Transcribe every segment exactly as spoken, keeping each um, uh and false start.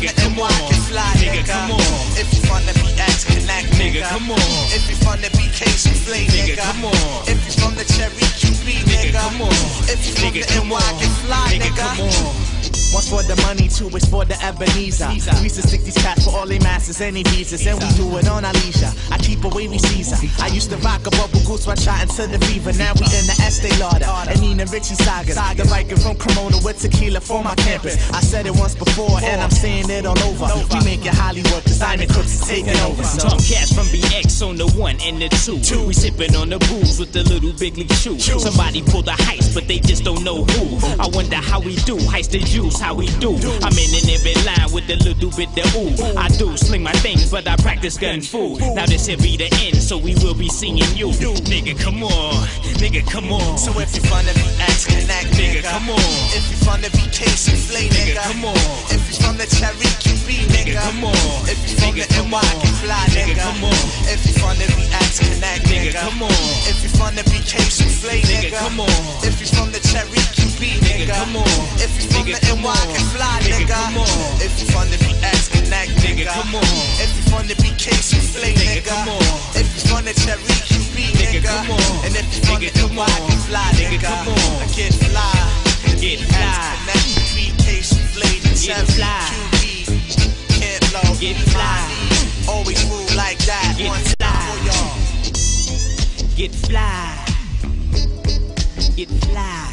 from the N Y, get fly, nigga. Come on. If you from the B X, connect, nigga. Come on. If you from the B K, souffle, nigga. Come on. If you from the Cherry Q B, nigga. Come on. If you from the N Y, get fly, nigga. Come on. One's for the money, two is for the Ebenezer. We used to stick these cats for all they masters, any visas, and we do it on our leisure. I keep a wavy Caesar. I used to rock a bubble goose while trying to the fever. Now we in the Estee Lauder and Nina Richie sagas. The Viking from Cremona with tequila for my campus. I said it once before and I'm saying it all over. We make it Hollywood, cause Diamond Crooks is taking over. Tom Cash from B X on the one and the two. We sipping on the booze with the little big league shoe. Somebody pulled the heist, but they just don't know who. I wonder how we do, heist the juice, how we do. I'm in in every line with a little bit of ooh. I do sling my things, but I practice gun fu. Now this here be the end, so we will be seeing you. Nigga, come on, nigga, come on. So if you from the B X, connect, nigga. Come on. If you from the B K, souffle, nigga. Come on. If you from the Cherry Q B, nigga. Come on. If you from the N Y, get fly, nigga. Come on. If you from the B X, connect, nigga. Come on. If you from the B K, souffle, nigga. Come on. If you from the Cherry Q B, nigga. Come on. If you from the N Y, get fly, nigga. Come on. If you from the B X, connect, nigga. Come on. If you from the B K, souffle, nigga. Come on. If you from the Cherry Q B, nigga. Come on. And if you from the N Y, get fly, nigga. Come on. Get fly. Get fly. Connect the B K, souffle, Get fly. Q B. Can't blow. Get fly. Always move like that. Get One fly. time for y'all. Get fly. Get fly.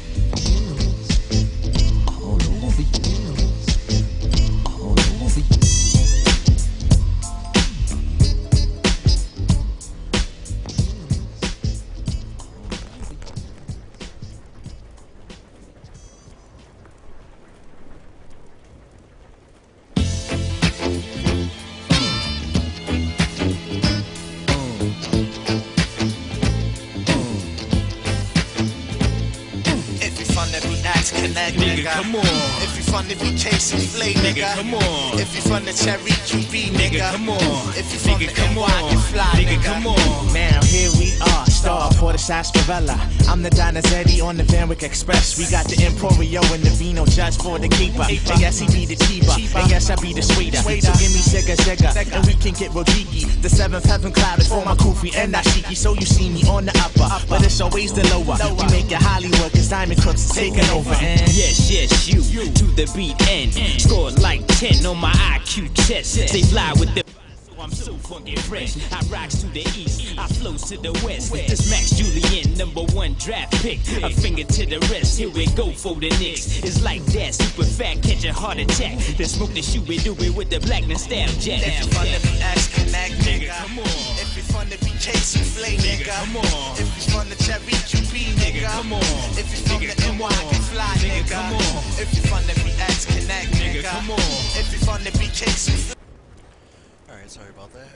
Connect, nigga, nigga, come on. If you from the B K, souffle, nigga, nigga, come on. If you from the Cherry Q B, nigga, nigga, come on. If you from nigga, the N Y, get fly, nigga, nigga, come on. Now here we are, star for the sarsaparilla. I'm the Donizetti on the Van Wyck Express. We got the Emporio and the Vino just for the keeper. And yes, he be the cheaper. And yes, I be the sweeter. So give me Sega Sega, and we can get real geeky. The seventh heaven cloud is for my Kufi and Ashiki. So you see me on the upper, but it's always the lower. We make it Hollywood, cause Diamond Crooks is taking over. And yes, yes, you, to the beat end. Scored like ten on my I Q test. They fly with the I'm so funky fresh. I rocks to the east, I flows to the west. This Max Julian, number one draft pick. A finger to the rest, here we go for the Knicks. It's like that, super fat, catch a heart attack. The smoke the shoe, we do it with the blackness stab jack. If you from the B X, connect, nigga, come on. If you from the B K, souffle, nigga, come on. If you from the Cherry Q B, nigga, come on. If you from the N Y, get fly, nigga, come on. If you from the B X, connect, nigga, come on. If you from the B K, souffle. Alright, sorry about that.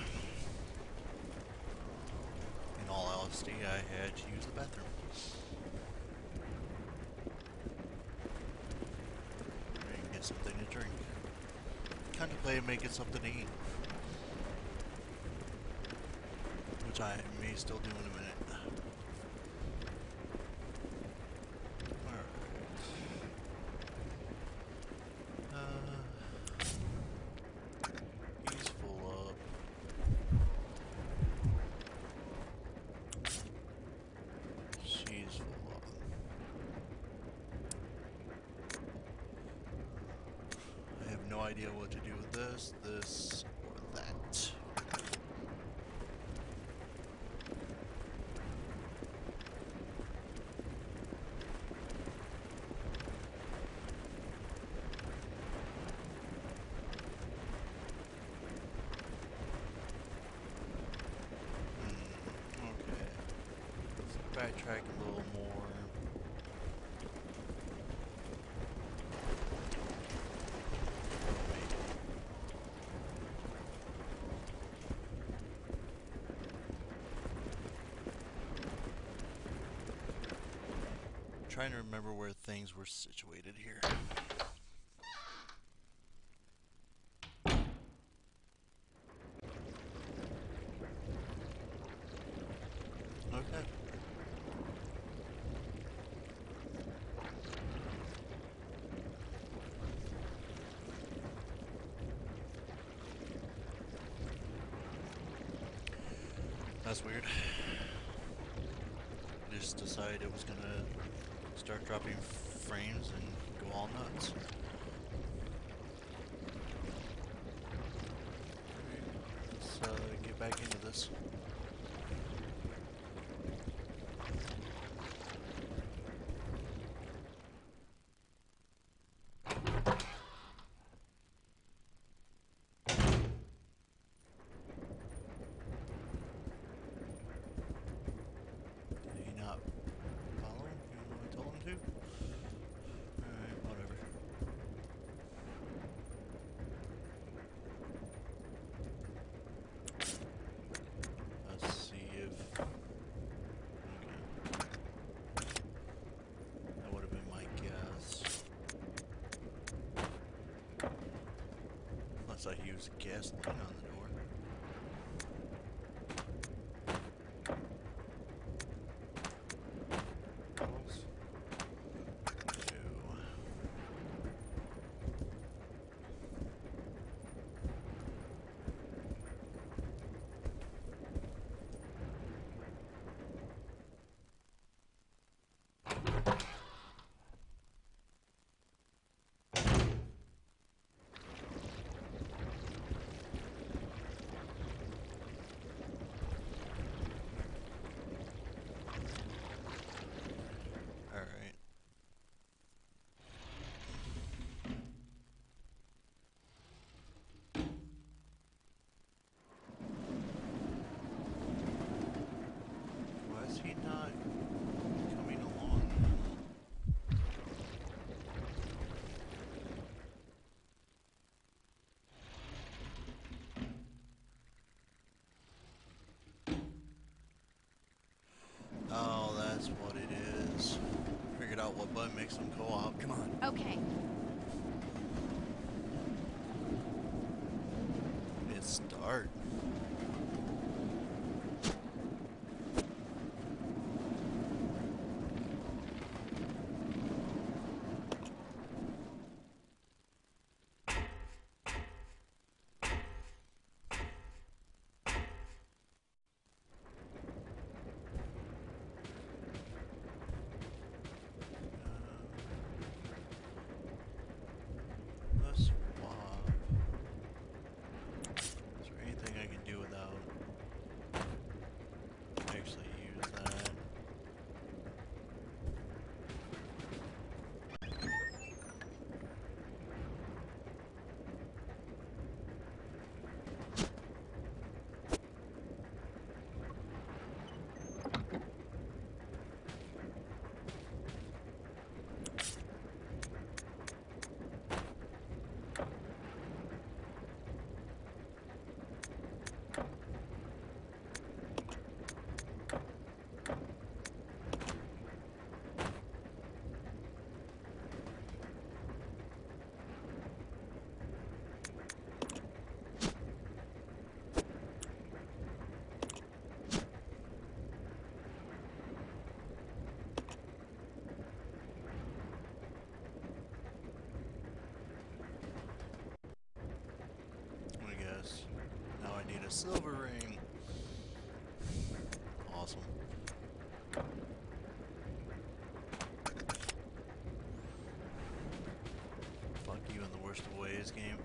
In all honesty, I had to use the bathroom. And get something to drink. Contemplate making something to eat. Which I may still do in a minute. Alright. Uh... He's full up. She's full up. I have no idea what to do with this, this, or that. Backtrack a little more. I'm trying to remember where things were situated here. Okay. That's weird. Just decided it was gonna start dropping frames and go all nuts. Alright, let's uh, get back into this. I use gasoline on the door. Bottles. Two. Oh, that's what it is. Figured out what button makes them co-op. Come on. Okay. It's start. Now I need a silver ring. Awesome. Fuck you in the worst of ways, game.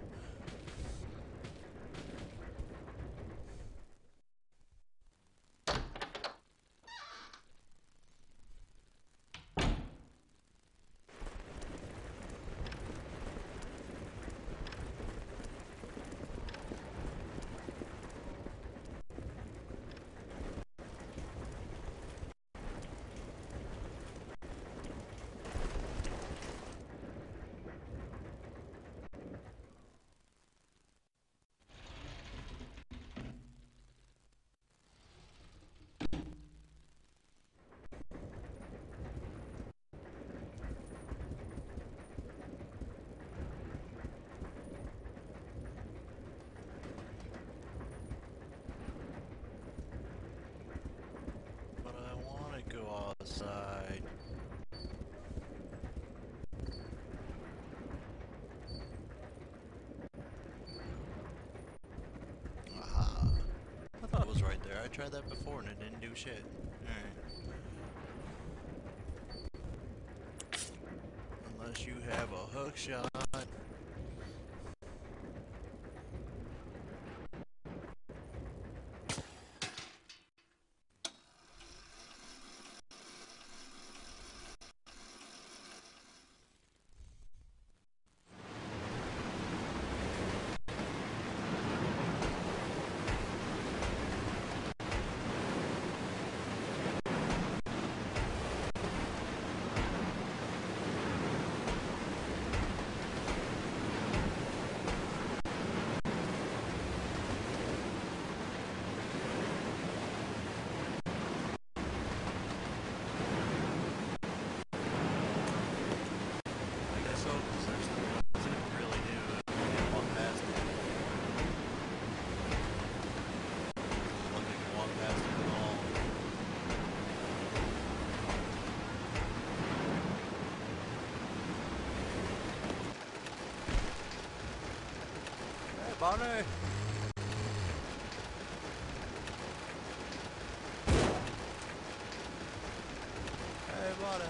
tried that before and it didn't do shit. Alright. Unless you have a hook shot. Bonnie! Hey, Bonnie!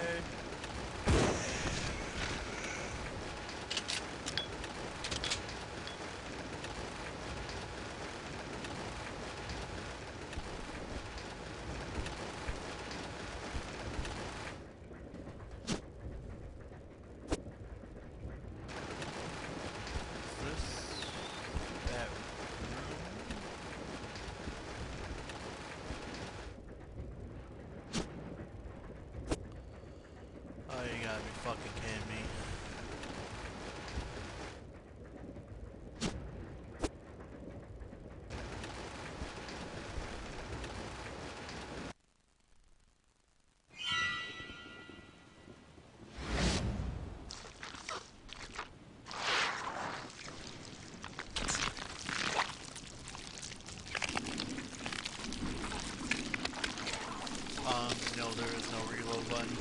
Oh, you gotta be fucking kidding me. Um, no, there is no reload button.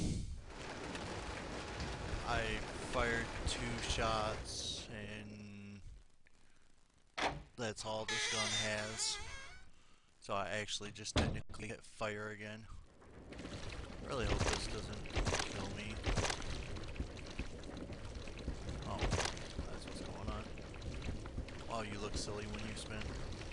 I fired two shots and that's all this gun has. So I actually just technically hit fire again. I really hope this doesn't kill me. Oh, that's what's going on. Wow, you look silly when you spin.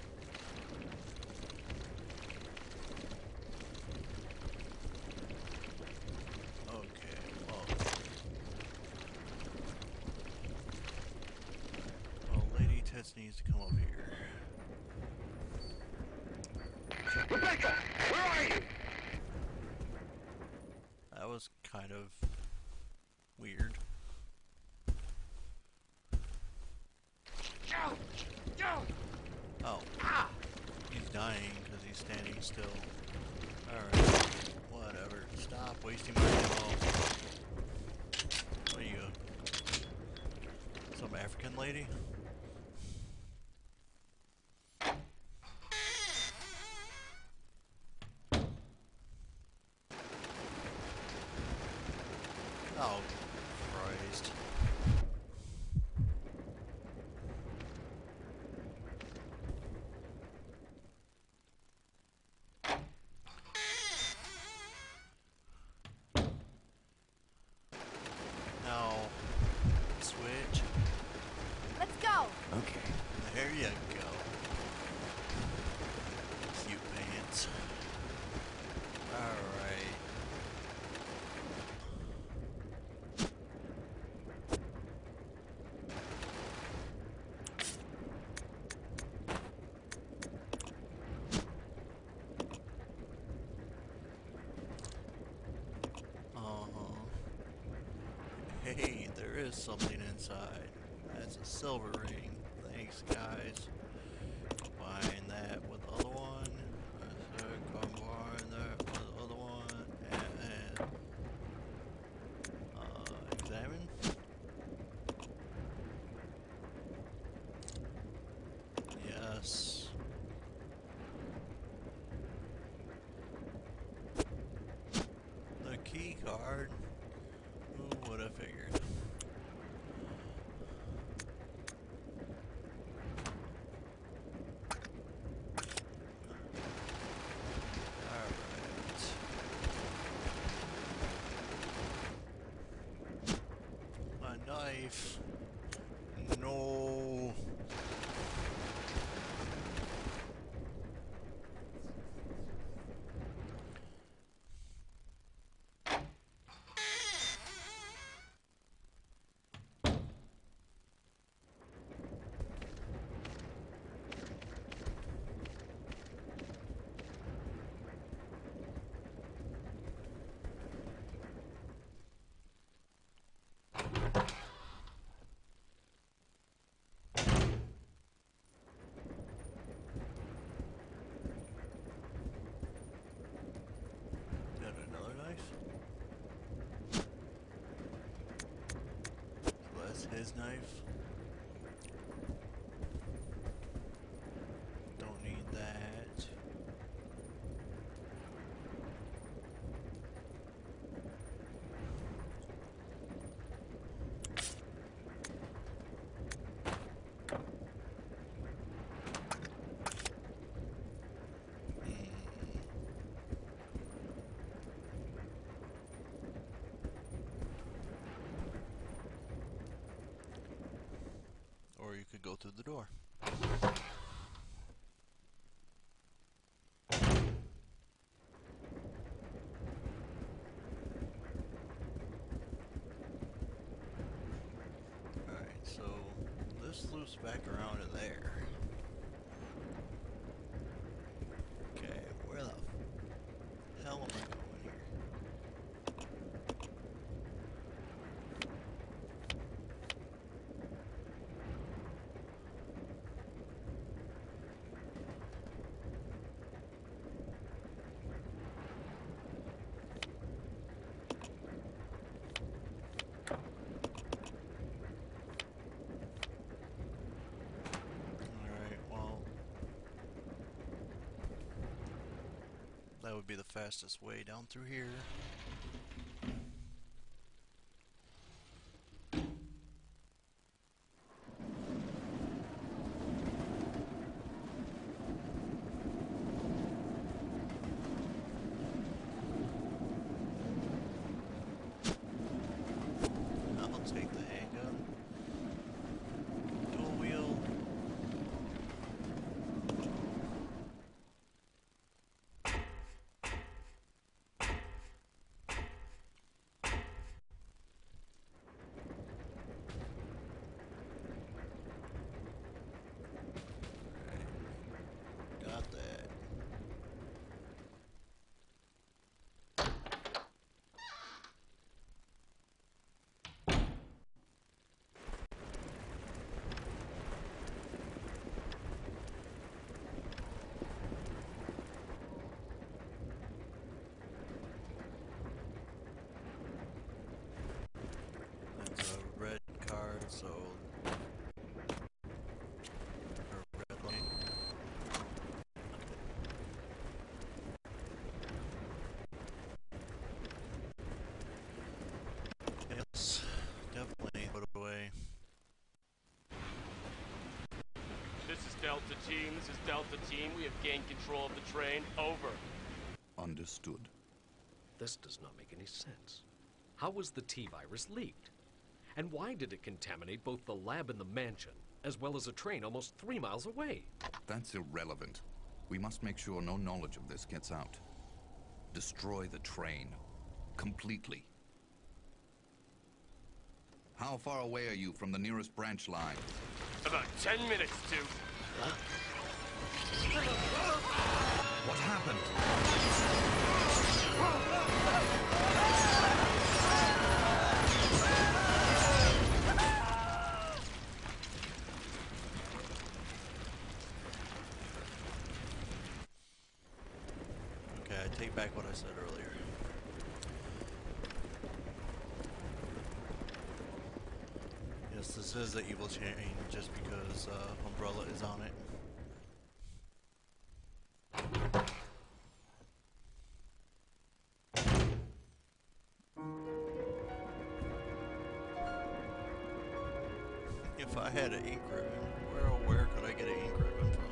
Needs to come up here. Rebecca, where are you? That was kind of weird. Oh. He's dying because he's standing still. Alright. Whatever. Stop wasting my ammo. What are you? Some African lady? Oh, Christ. Now, switch. Let's go. Okay. There you go. Cute pants. Alright. Hey, there is something inside. That's a silver ring. Thanks, guys. Combine that with the other one. Combine that with the other one. And, and uh, examine. Yes. The key card. Who would have figured? his knife. Don't need that. Or you could go through the door. Alright, so this loops back around to there. Okay, where the hell am I going here? Alright, well, that would be the fastest way down through here. I'll take the handgun. Dual wheel. Got that. That's a red card, so or red light. Yes, definitely put away. This is Delta Team. This is Delta Team. We have gained control of the train. Over. Understood. This does not make any sense. How was the T-virus leaked? And why did it contaminate both the lab and the mansion, as well as a train almost three miles away? That's irrelevant. We must make sure no knowledge of this gets out. Destroy the train. Completely. How far away are you from the nearest branch line? About ten minutes to... What happened? Okay, I take back what I said earlier. Yes, this is the evil chain just because uh, Umbrella is on it. If I had an ink ribbon, where or where could I get an ink ribbon from?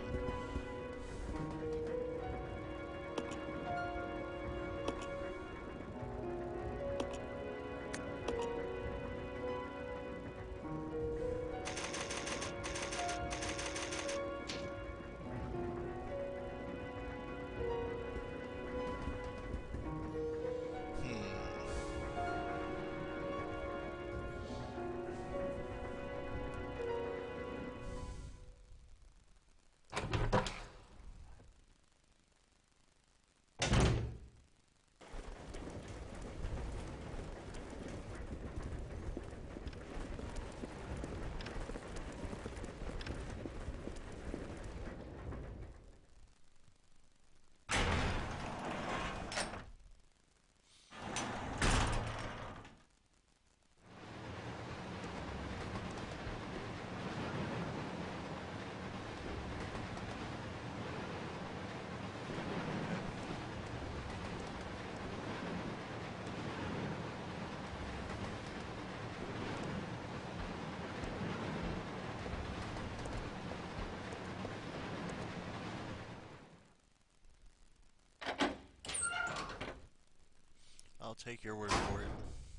take your word for it.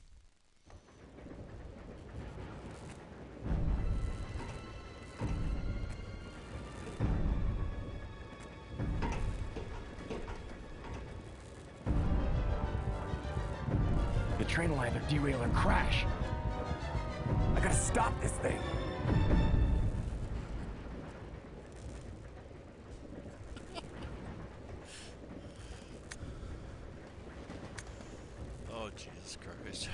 The train will either derail or crash. I gotta stop this thing. Oh, Jesus Christ.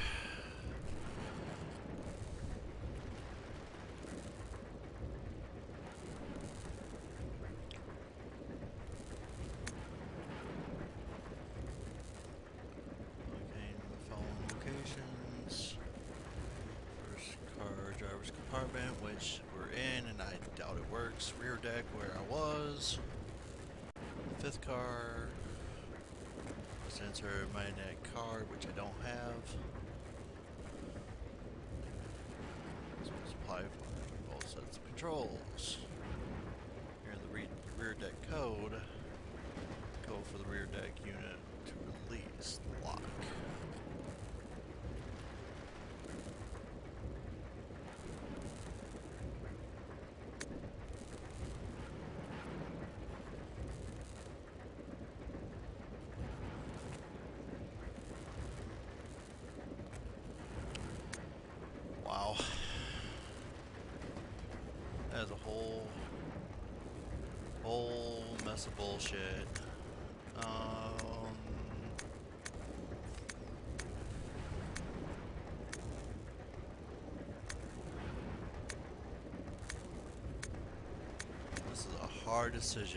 Okay, the following locations. First car, driver's compartment, which we're in, and I doubt it works. Rear deck, where I was. Fifth car. Sensor magnetic card, which I don't have. Supply for both sets of controls. Here in the re rear deck code. Go for the rear deck unit to release the lock. Wow. That is a whole, whole mess of bullshit. Um, this is a hard decision.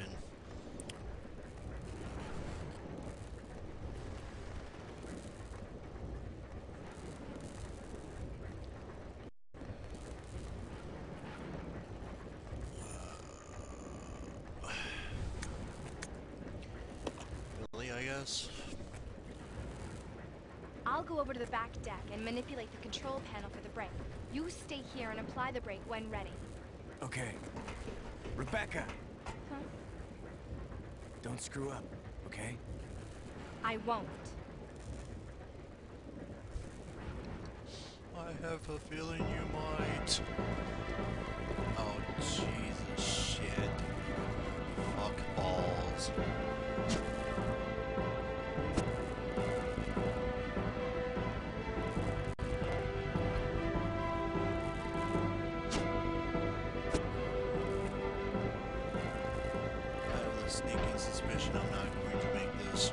I guess. I'll go over to the back deck and manipulate the control panel for the brake. You stay here and apply the brake when ready. Okay. Rebecca! Huh? Don't screw up, okay? I won't. I have a feeling you might. Oh, Jesus shit. Fuck balls. Sneaking suspicion I'm not going to make this.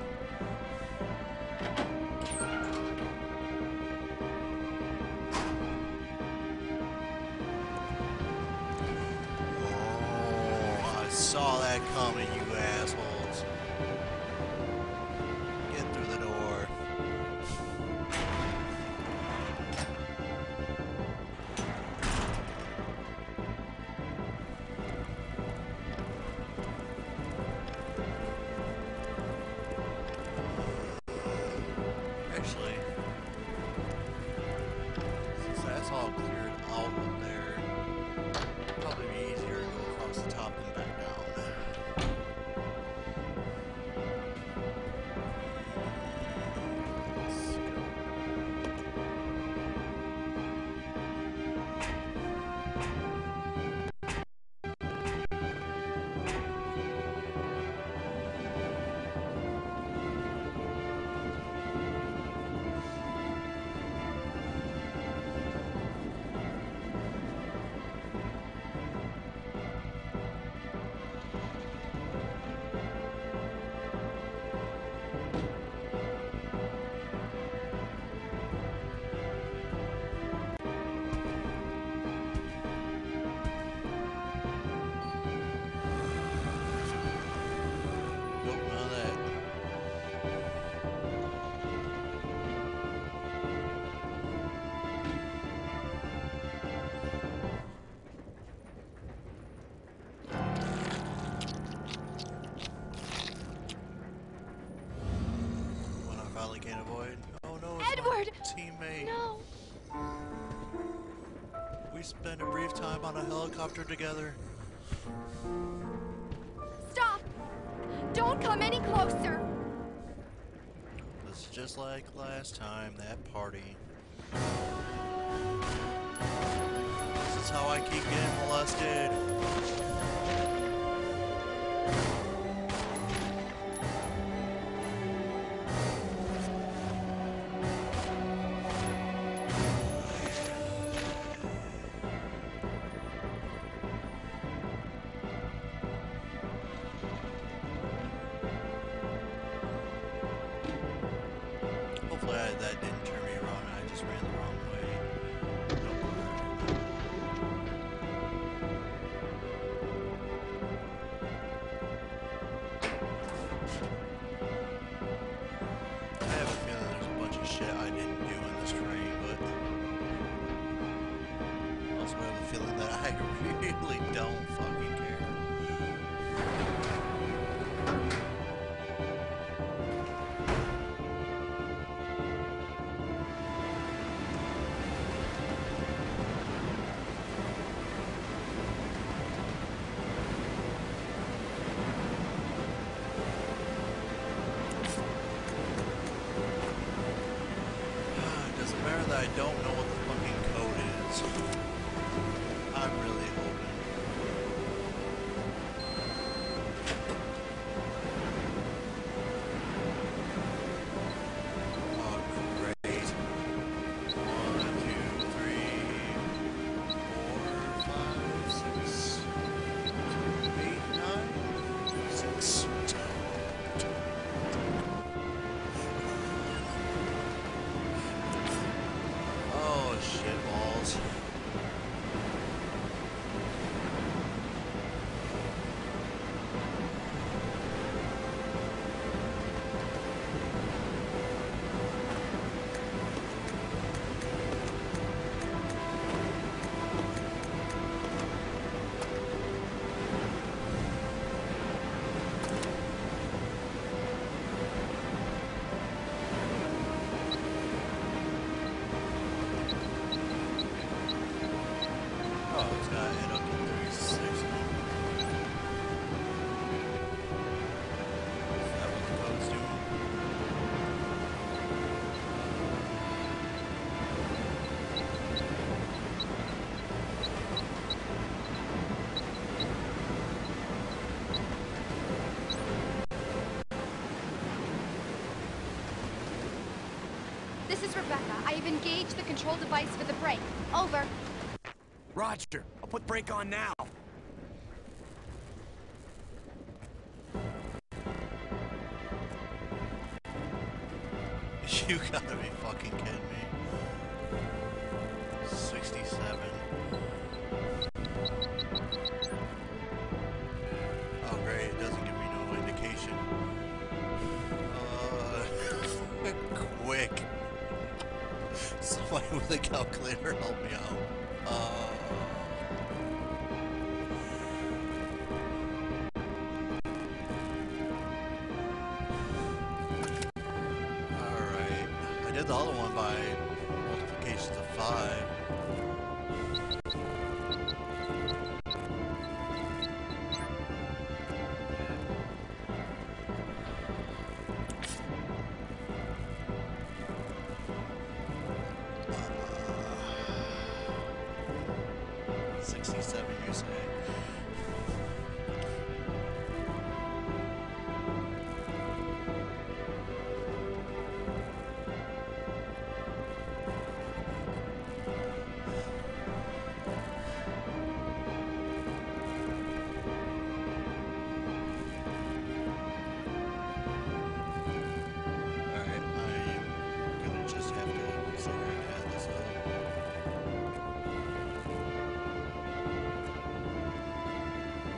Oh, I saw that coming, you assholes. Get through the door. Actually, since that's all cleared out up there, it'll probably be easier to go across the top and back down. Let's go. Nope, none of that. When I finally can't avoid. Oh no, it's Edward! my teammate. No! We spent a brief time on a helicopter together. Stop! Don't come any closer! This just like last time, that party. This is how I keep getting molested. Hopefully I, that didn't turn me around and I just ran the wrong way. Nope. I have a feeling there's a bunch of shit I didn't do in this train, but I also have a feeling that I really don't fucking care. It doesn't matter that I don't know what the fucking code is. I'm really hoping. Oh, great. One, two, three, four, five, six, eight, nine, six. Oh, shit balls. Oh, it's got to hit up to thirty-six now. Is that what the code's doing? This is Rebecca. I have engaged the control device for the brake. Over. Roger. I'll put brake on now. You gotta be fucking kidding me. sixty-seven. Oh great, it doesn't give me no indication. Uh, quick. Somebody with a calculator help me out. Uh... Alright. I did the other one by multiplications of five. sixty-seven, you say? Alright, I'm gonna just have to sit here and add this up.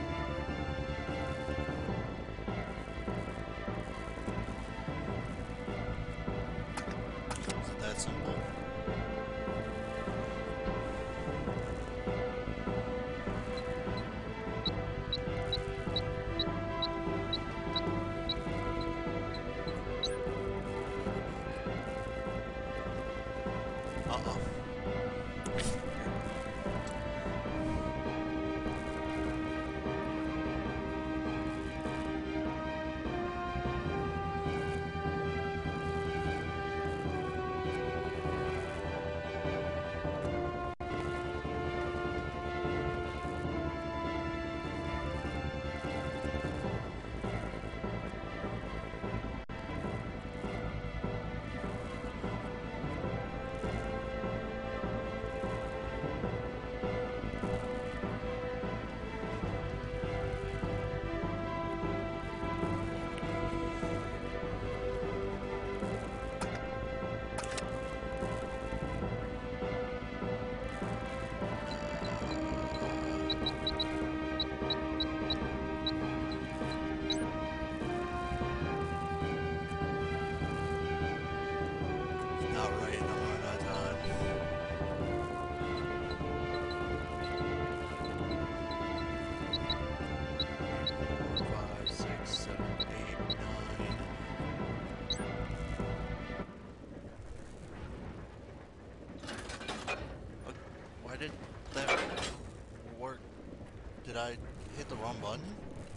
Did I hit the wrong button?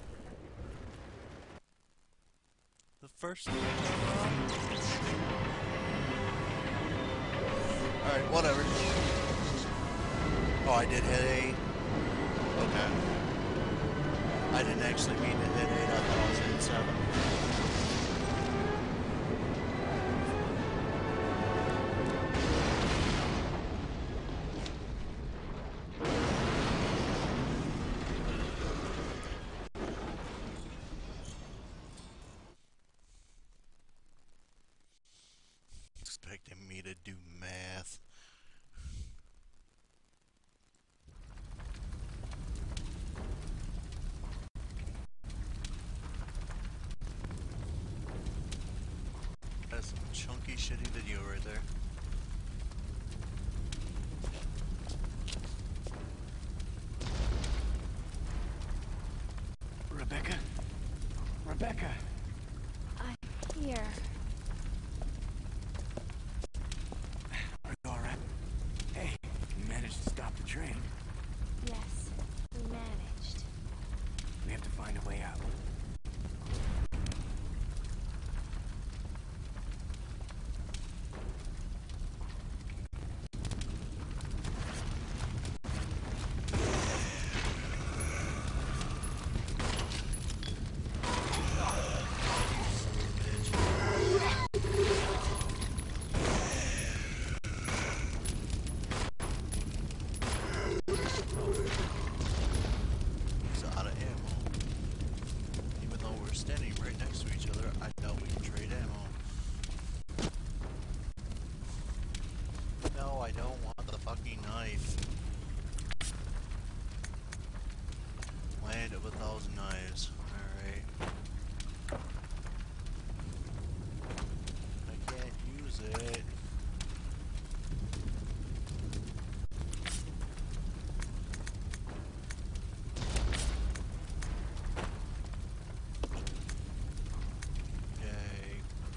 The first one. Alright, whatever. Oh, I did hit eight. Okay. I didn't actually mean to hit eight, I thought I was hitting seven. Expecting me to do math. That's some chunky shitty video right there. Rebecca? Rebecca! I'm here. Are you alright? Hey, you managed to stop the train. Yes, we managed. We have to find a way out. He's out of ammo. Even though we're standing right next to each other, I know we can trade ammo. No, I don't want the fucking knife. Land of a thousand knives. Alright. I can't use it. Yay.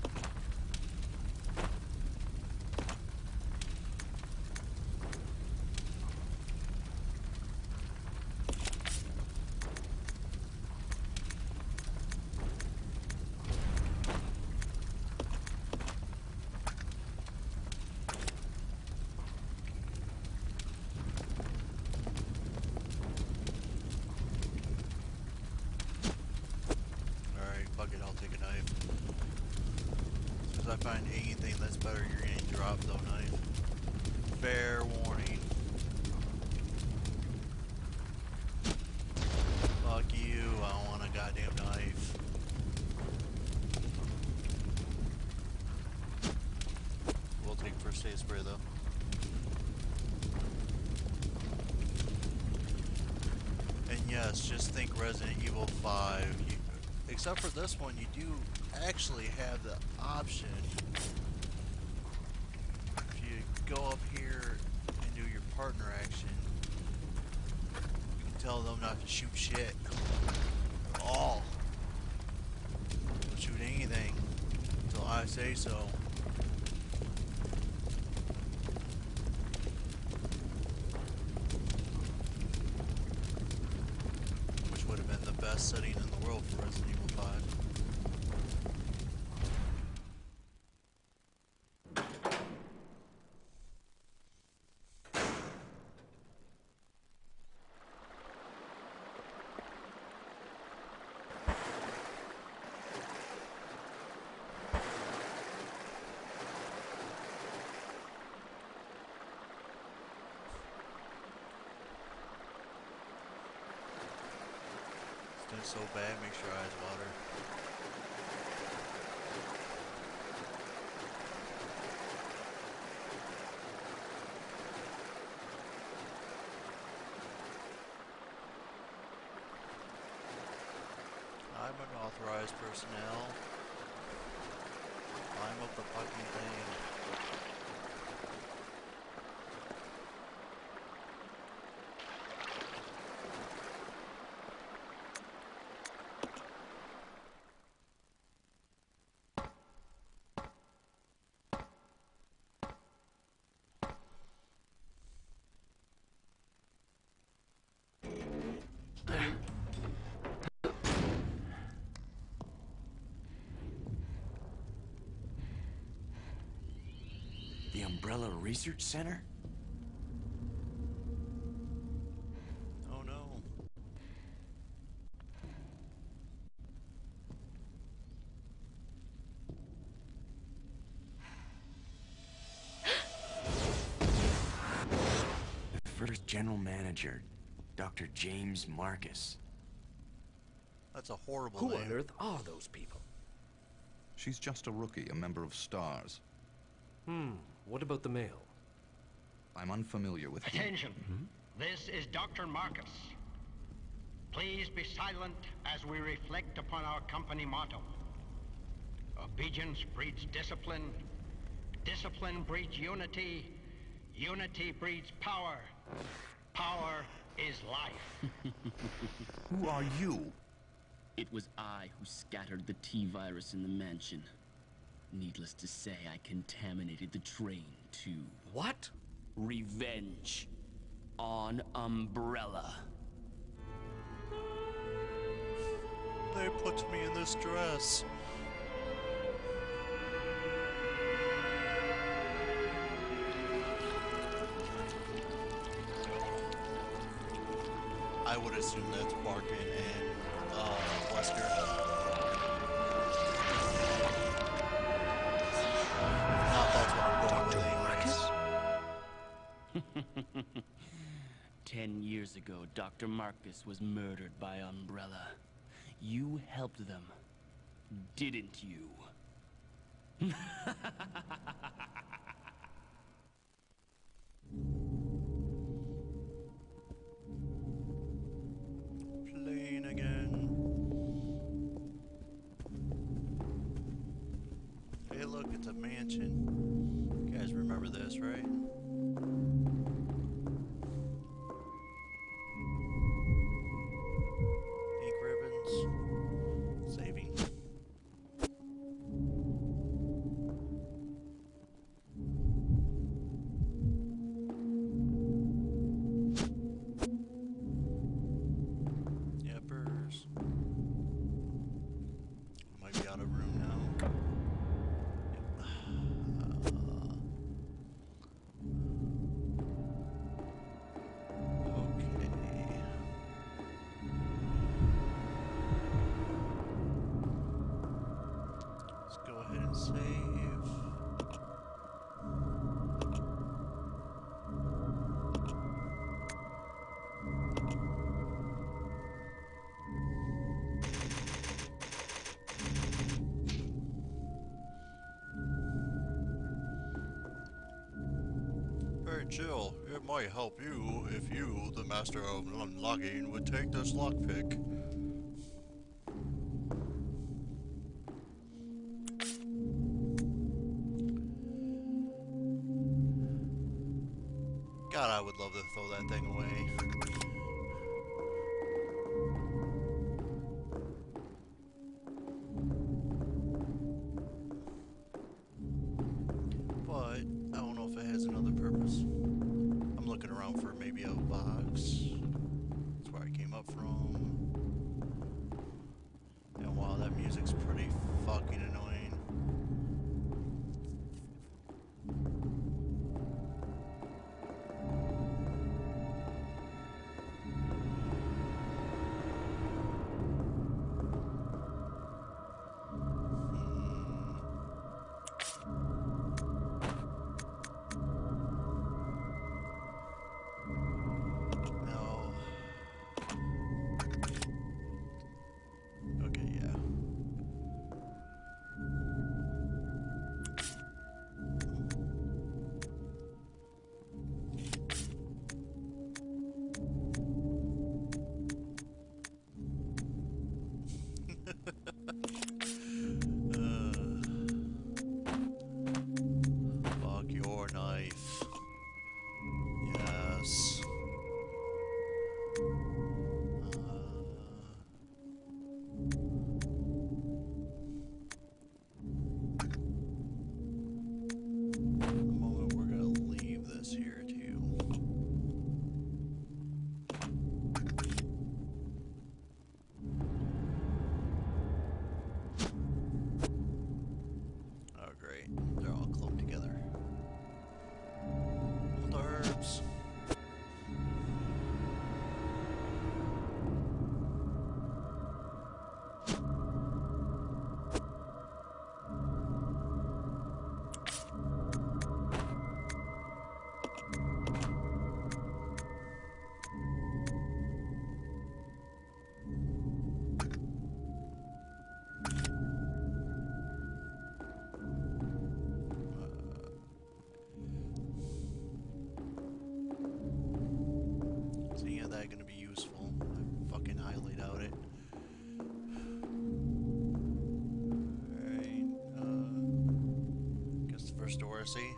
Alright, fuck it, I'll take a knife. As soon as I find anything that's better, you're getting dropped though, knife. Fair warning. Fuck you, I don't want a goddamn knife. We'll take first aid spray though. And yes, just think Resident Evil five. You, except for this one, you do actually have the option. If you go up here and do your partner action, you can tell them not to shoot shit. At all. Don't shoot anything until I say so. Which would have been the best setting in the world for Resident Evil five. It's doing so bad, makes your eyes water. I'm unauthorized personnel. Climb up the fucking thing. Umbrella Research Center? Oh no. The first general manager, Doctor James Marcus. That's a horrible Who name. on earth are those people? She's just a rookie, a member of STARS. Hmm, what about the male? I'm unfamiliar with him. Attention. This is Doctor Marcus. Please be silent as we reflect upon our company motto. Obedience breeds discipline. Discipline breeds unity. Unity breeds power. Power is life. Who are you? It was I who scattered the T-virus in the mansion. Needless to say, I contaminated the train, too. What? Revenge. On Umbrella. They put me in this dress. I would assume that's Barkin and uh, Wesker. Not that's what I'm going with anyways. Ten years ago, Doctor Marcus was murdered by Umbrella. You helped them, didn't you? Playing again. Hey look, it's a mansion. You guys remember this, right? Ink ribbons. Saving. Yippers. Might be out of room now. Yep. Uh, okay. Let's go ahead and save. Very chill. It might help you if you, the master of unlocking, would take this lockpick. God, I would love to throw that thing away. But I don't know if it has another purpose. I'm looking around for maybe a box. That's where I came up from. And wow, that music's pretty fucking annoying. No. Okay, yeah. mercy.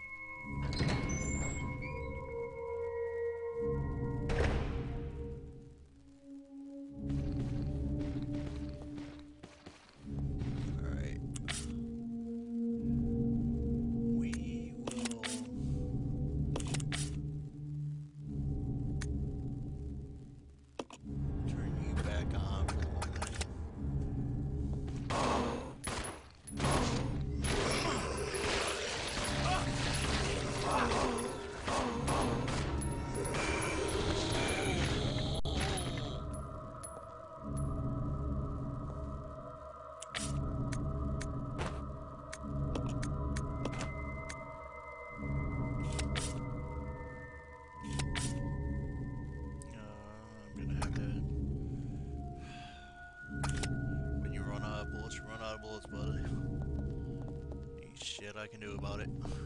I can do about it.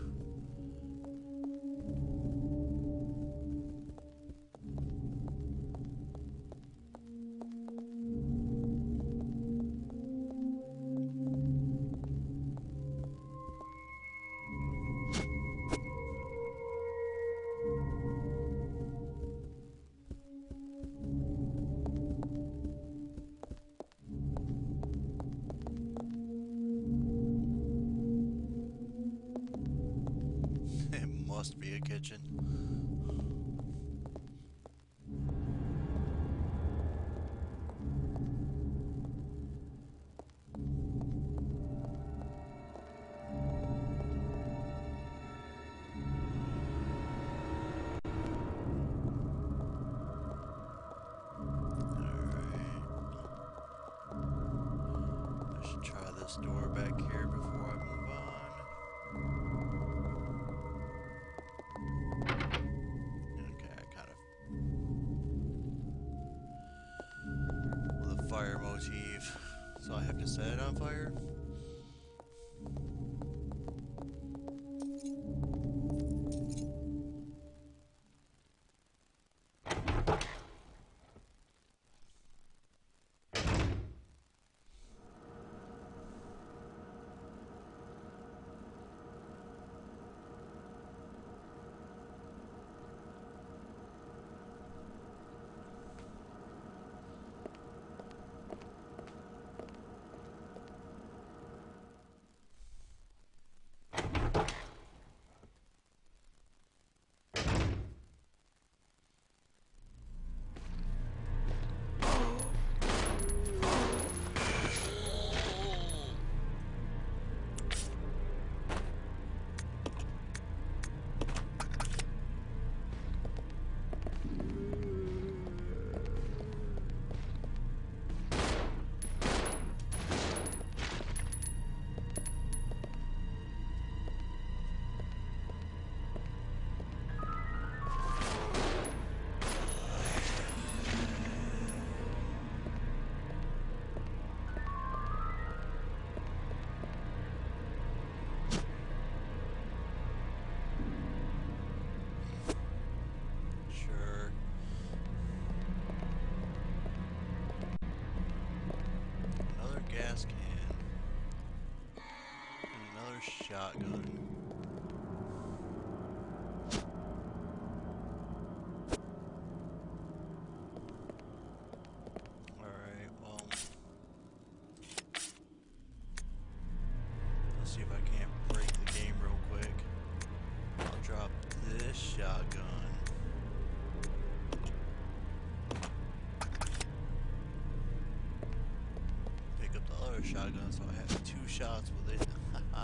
Must be a kitchen. Alright. I should try this door back here before I move on. Fire motif, so I have to set it on fire. Gas can. And another shotgun. Alright, well. Let's see if I can't break the game real quick. I'll drop this shotgun. Shotgun, so I have two shots with it.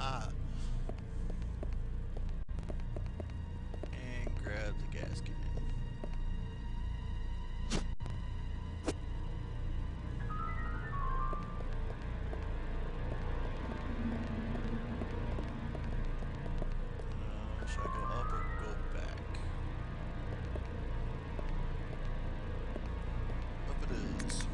And grab the gas can. Uh, should I go up or go back? Up it is.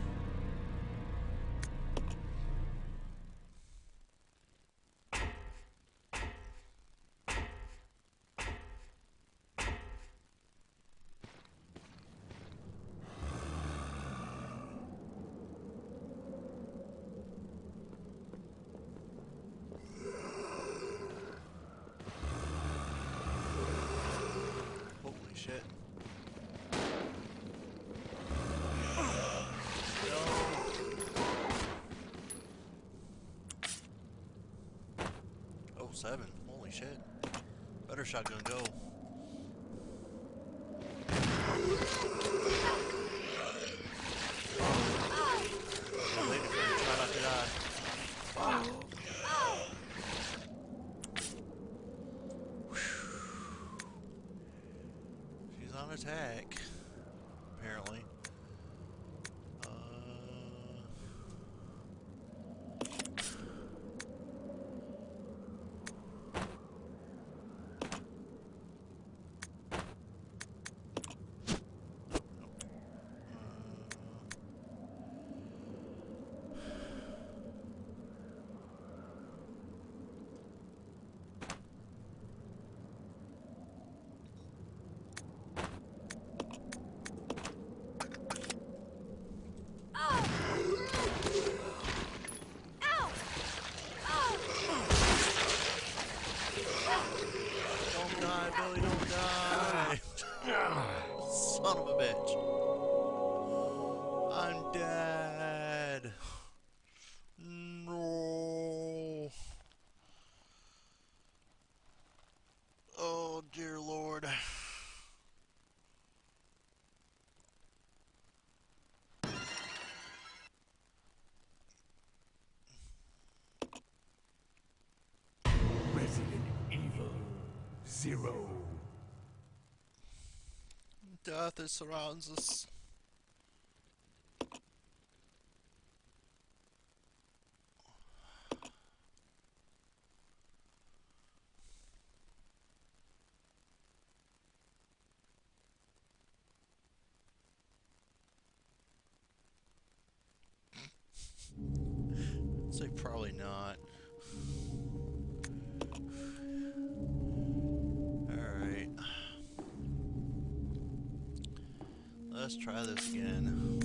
seven. Holy shit. Better shotgun go. Lady friend, try not to die. She's on attack, apparently. Uh, Don't die, Billy, don't die. Son of a bitch. I'm dead. No. Oh, dear Lord. Resident Evil Zero. Death is surrounds us. I'd say probably not. Alright. Let's try this again.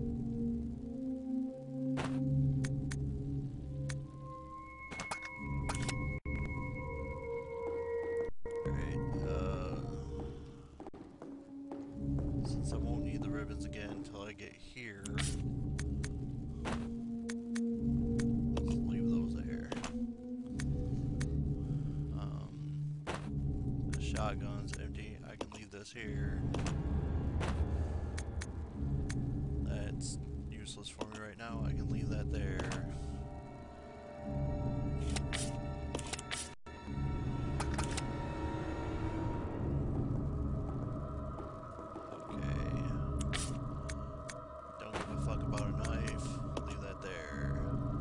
Alright, uh... since I won't need the ribbons again until I get here, let's leave those there. Um, the shotgun's empty. I can leave this here. That's useless for me right now. I can leave that there. Okay. Don't give a fuck about a knife. Leave that there.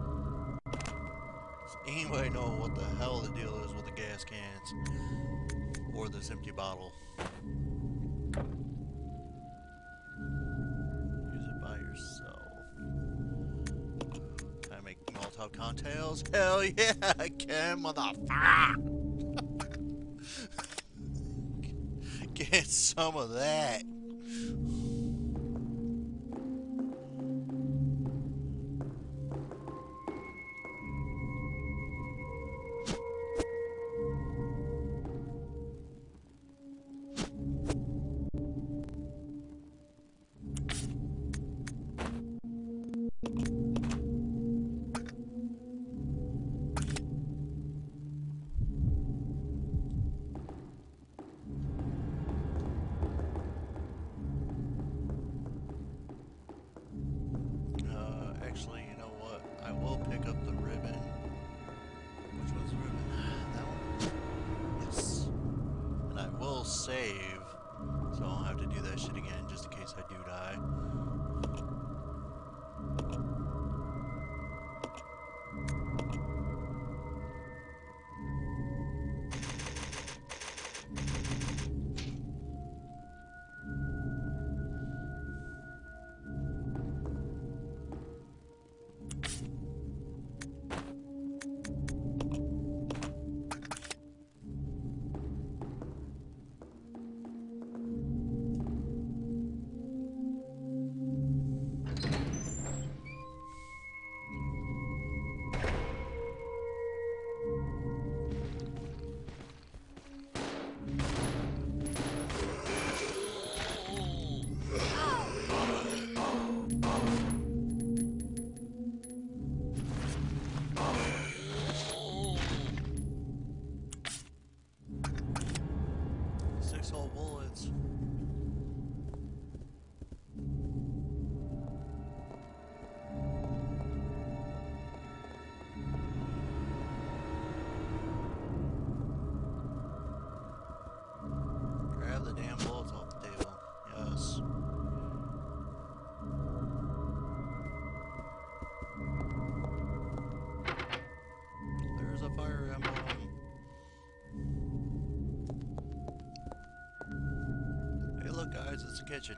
Does anybody know what the hell the deal is with the gas cans? Or this empty bottle? Molotov cocktails? Hell yeah, I can, motherfucker! Get some of that. Save, so I don't have to do that shit again just in case I do die. realize it's a kitchen.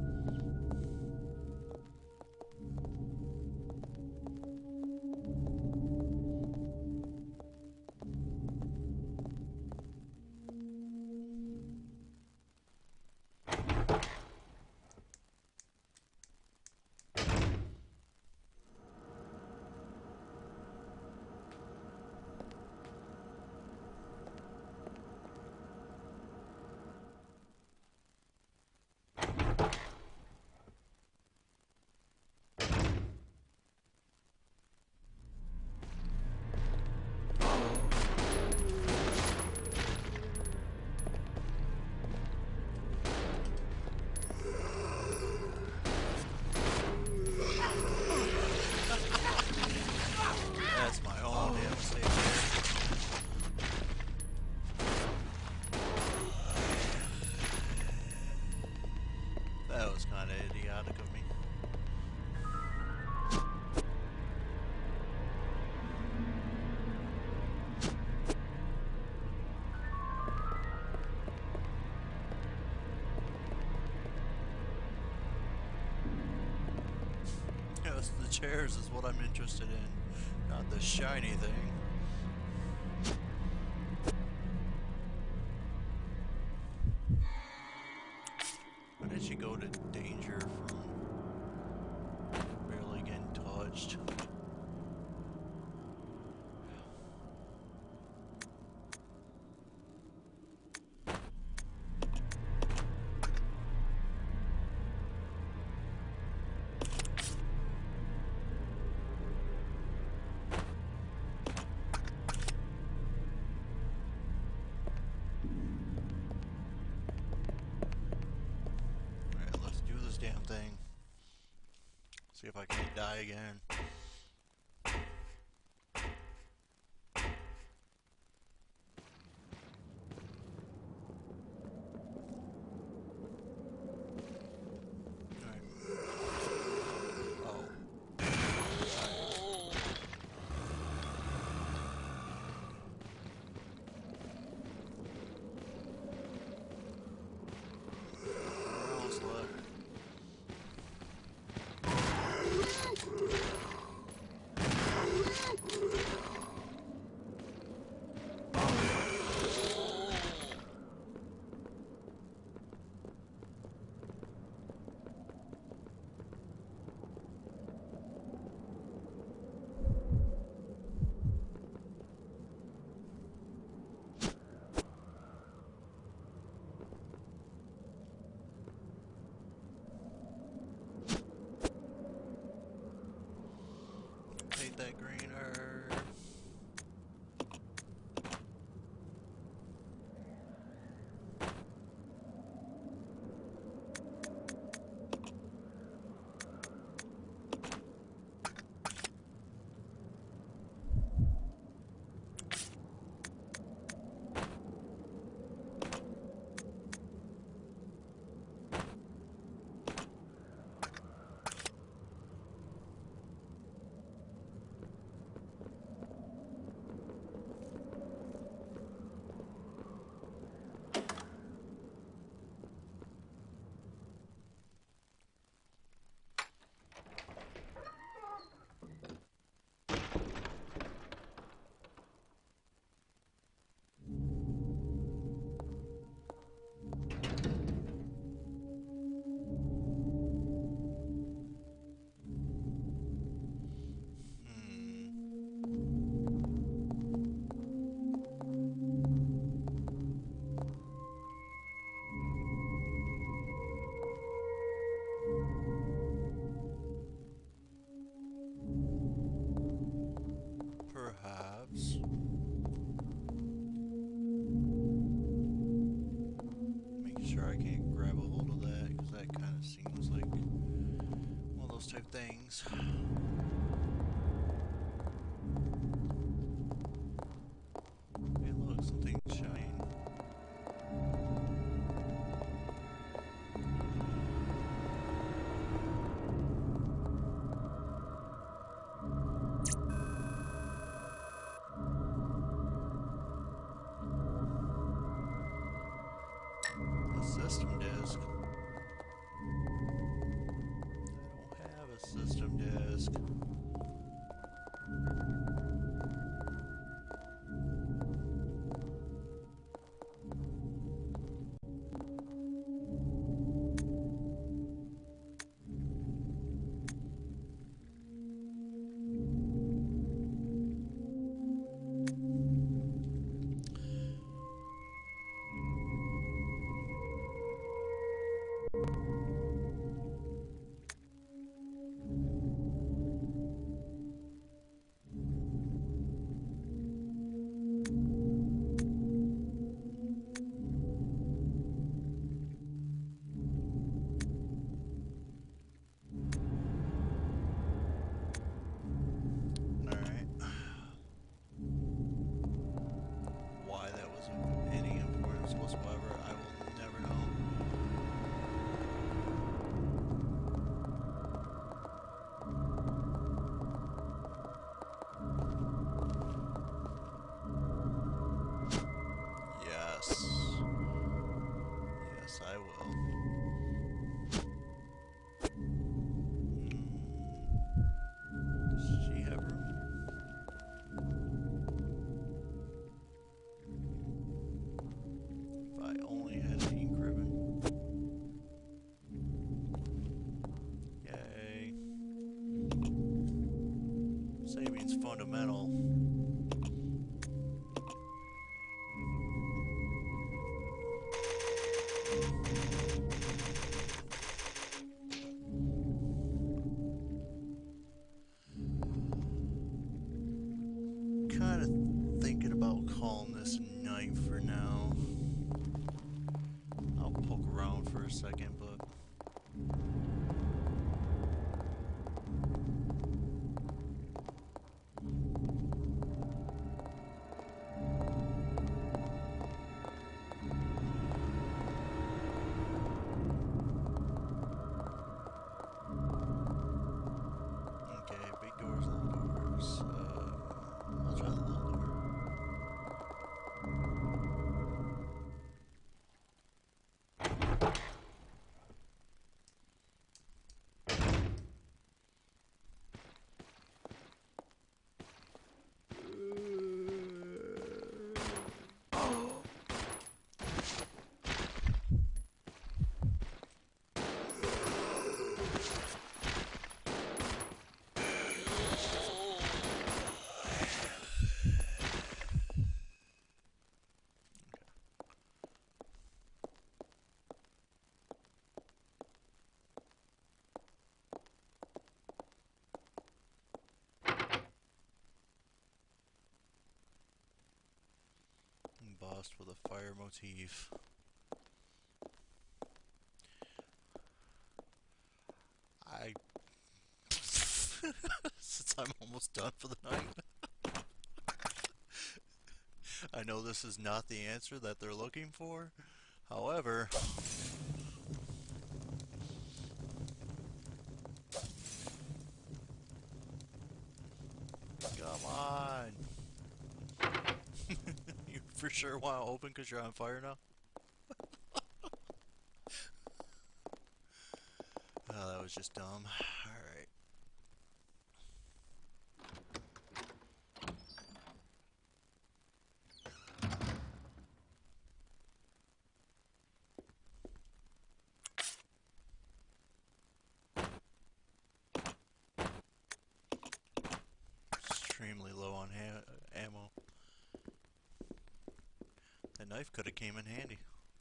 That's my own damn save there. That was kind of idiotic of me. Yes, the chairs is what I'm interested in, not the shiny thing. Why did she go to danger from barely getting touched? Damn thing. See if I can't die again. Hate that green herb. Perhaps. Make sure I can't grab a hold of that, because that kind of seems like one of those type things. Hey look, something shiny. System disk. risk. Fundamental. Kind of thinking about calling this night for now. I'll poke around for a second, but embossed with a fire motif. I since I'm almost done for the night. I know this is not the answer that they're looking for. However, come on. You for sure want to open because you're on fire now? Oh, that was just dumb. Alright. Extremely low on ha ammo. That knife could have came in handy.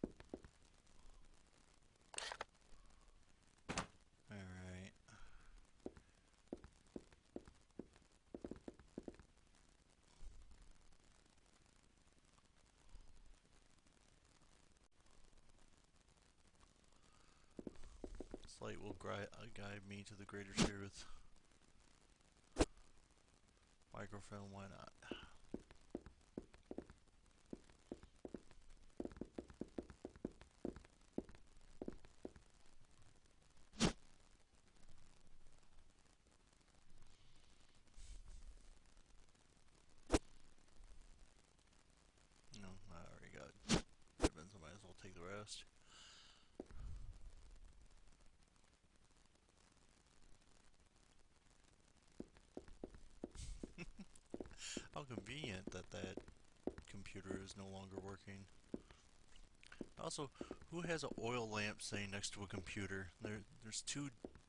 Alright. This light will gui uh, guide me to the greater truth. Microfilm, why not? No, I already got ribbons, I might as well take the rest. How convenient that that computer is no longer working. Also, who has an oil lamp sitting next to a computer? There, there's two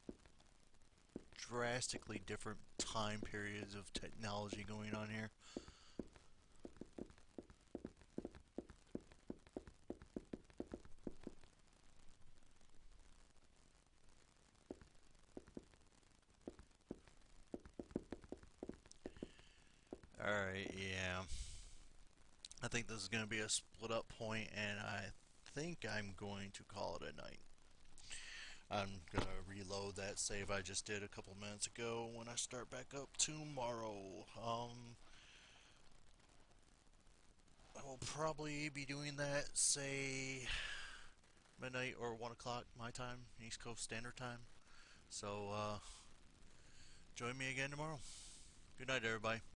drastically different time periods of technology going on here. Alright, yeah. I think this is going to be a split up point, and I think I'm going to call it a night. I'm going to reload that save I just did a couple minutes ago when I start back up tomorrow. Um, I will probably be doing that, say, midnight or one o'clock my time, East Coast Standard Time. So, uh, join me again tomorrow. Good night, everybody.